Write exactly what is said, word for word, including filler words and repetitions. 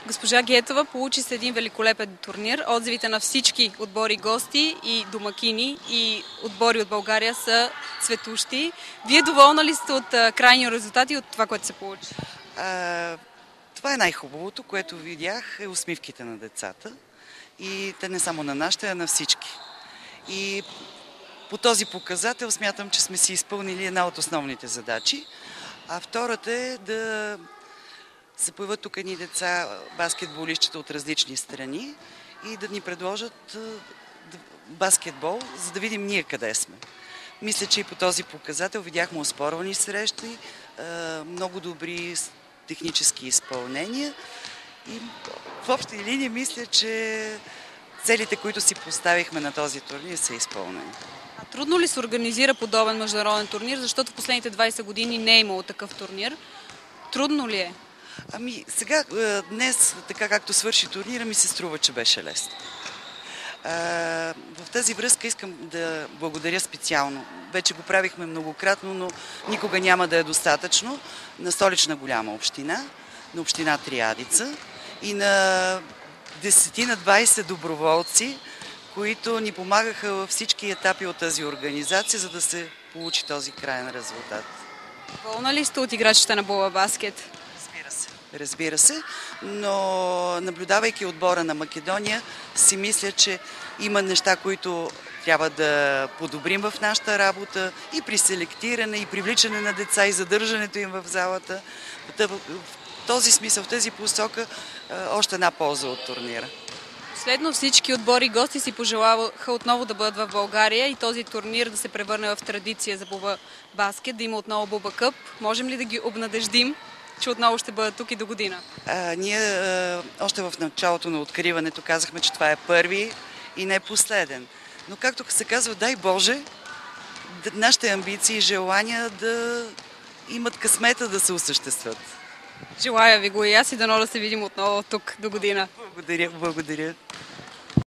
Госпожа Гетова получи се един великолепен турнир. Отзивите на всички отбори гости и домакини и отбори от България са цветущи. Вие доволна ли сте от крайния резултат и от това, което се получи? А, това е най-хубавото, което видях, е усмивките на децата. И те не само на нашите, а на всички. И по този показател смятам, че сме си изпълнили една от основните задачи. А втората е да се появят тук едни деца, баскетболистчета от различни страни и да ни предложат баскетбол, за да видим ние къде сме. Мисля, че и по този показател видяхме оспорвани срещи, много добри технически изпълнения и в общи линии мисля, че целите, които си поставихме на този турнир, са изпълнени. А трудно ли се организира подобен международен турнир, защото в последните двайсет години не е имало такъв турнир? Трудно ли е? Ами сега, днес, така както свърши турнира, ми се струва, че беше лесно. В тази връзка искам да благодаря специално. Вече го правихме многократно, но никога няма да е достатъчно. На Столична голяма община, на община Триадица и на десет-двайсет доброволци, които ни помагаха във всички етапи от тази организация, за да се получи този краен резултат. Доволна ли сте от играчите на Булбабаскет? Разбира се. Разбира се, но наблюдавайки отбора на Македония, си мисля, че има неща, които трябва да подобрим в нашата работа и при селектиране, и привличане на деца, и задържането им в залата. В този смисъл, в тази посока, още една полза от турнира. Последно всички отбори и гости си пожелаваха отново да бъдат в България и този турнир да се превърне в традиция за Булбабаскет, да има отново Буба Къп. Можем ли да ги обнадеждим, че отново ще бъдат тук и до година? А, ние а, още в началото на откриването казахме, че това е първи и не последен. Но както се казва, дай Боже, нашите амбиции и желания да имат късмета да се осъществят. Желая ви го и аз и дано да се видим отново тук до година. Благодаря, благодаря.